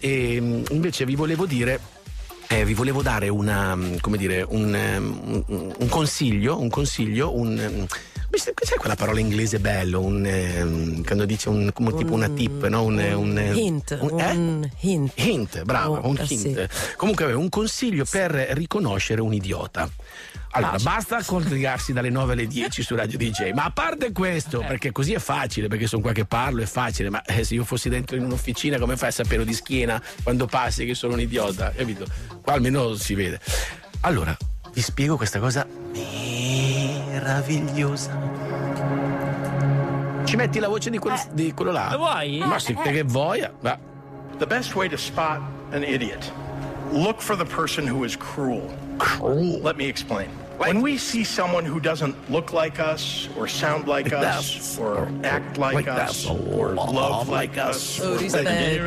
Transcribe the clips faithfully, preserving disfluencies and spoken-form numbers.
e invece vi volevo dire Eh, vi volevo dare una, come dire, un, un, un consiglio, un consiglio, un, c'è quella parola inglese bello, un, quando dice un, come un, tipo una tip, no? Un, un, un hint, un, eh? un hint. Hint, bravo, oh, un eh, hint. Sì. Comunque un consiglio per riconoscere un idiota. Allora, Facile. basta collegarsi dalle nove alle dieci su Radio D J, ma a parte questo, perché così è facile, perché sono qua che parlo, è facile, ma eh, se io fossi dentro in un'officina, come fai a sapere di schiena quando passi che sono un idiota, capito? Qua almeno si vede. Allora, vi spiego questa cosa meravigliosa. Ci metti la voce di, quel, eh. di quello là? Lo vuoi? Ma sì, te che voglia. Ma. The best way to spot an idiot, look for the person who is cruel. Cruel. Let me explain. When we see someone who doesn't look like us, or sound like us, or act like us, or love like us, Oh, rispetto.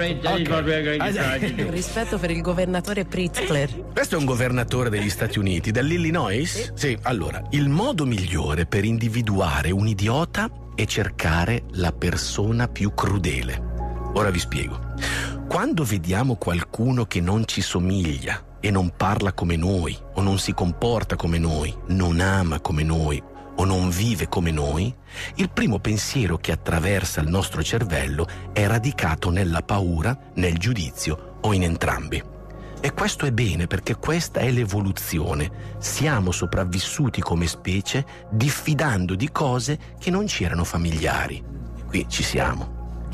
Okay. Rispetto per il governatore Pritzker. Questo è un governatore degli Stati Uniti, dall'Illinois? Sì. Sì, allora, il modo migliore per individuare un idiota è cercare la persona più crudele. Ora vi spiego. Quando vediamo qualcuno che non ci somiglia e non parla come noi, o non si comporta come noi, non ama come noi, o non vive come noi, il primo pensiero che attraversa il nostro cervello è radicato nella paura, nel giudizio o in entrambi. E questo è bene, perché questa è l'evoluzione. Siamo sopravvissuti come specie diffidando di cose che non ci erano familiari. E qui ci siamo.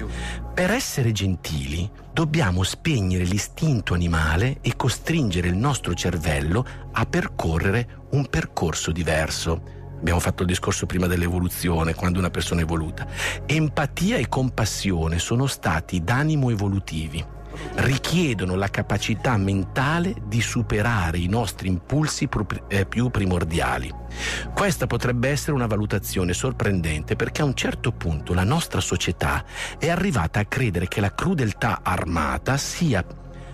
Per essere gentili dobbiamo spegnere l'istinto animale e costringere il nostro cervello a percorrere un percorso diverso. Abbiamo fatto il discorso prima dell'evoluzione, quando una persona è evoluta. Empatia e compassione sono stati d'animo evolutivi. Richiedono la capacità mentale di superare i nostri impulsi più primordiali. Questa potrebbe essere una valutazione sorprendente, perché a un certo punto la nostra società è arrivata a credere che la crudeltà armata sia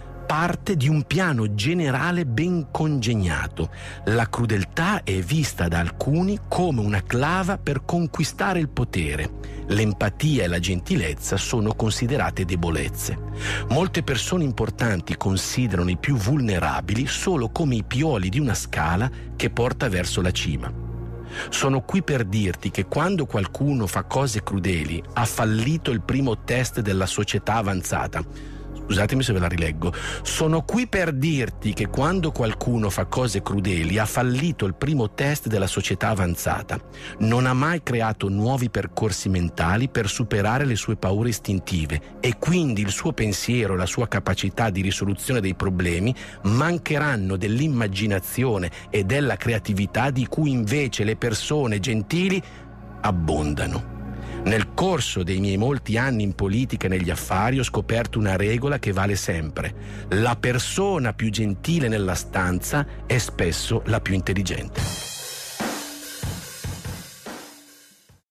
parte di un piano generale ben congegnato. La crudeltà è vista da alcuni come una clava per conquistare il potere. L'empatia e la gentilezza sono considerate debolezze. Molte persone importanti considerano i più vulnerabili solo come i pioli di una scala che porta verso la cima. Sono qui per dirti che quando qualcuno fa cose crudeli ha fallito il primo test della società avanzata. Scusatemi se ve la rileggo. Sono qui per dirti che quando qualcuno fa cose crudeli ha fallito il primo test della società avanzata. Non ha mai creato nuovi percorsi mentali per superare le sue paure istintive, e quindi il suo pensiero e la sua capacità di risoluzione dei problemi mancheranno dell'immaginazione e della creatività di cui invece le persone gentili abbondano. Nel corso dei miei molti anni in politica e negli affari ho scoperto una regola che vale sempre: la persona più gentile nella stanza è spesso la più intelligente.